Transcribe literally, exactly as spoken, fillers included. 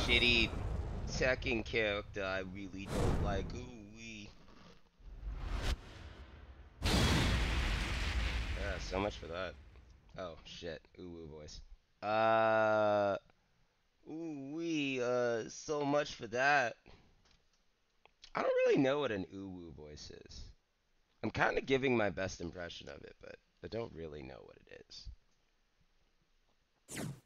shitty second character I really don't like. Ooh wee. Yeah, so much for that. Oh shit, uwu voice. Uh, ooh wee. Uh, so much for that. I don't really know what an uwu voice is. I'm kind of giving my best impression of it, but I don't really know what it is.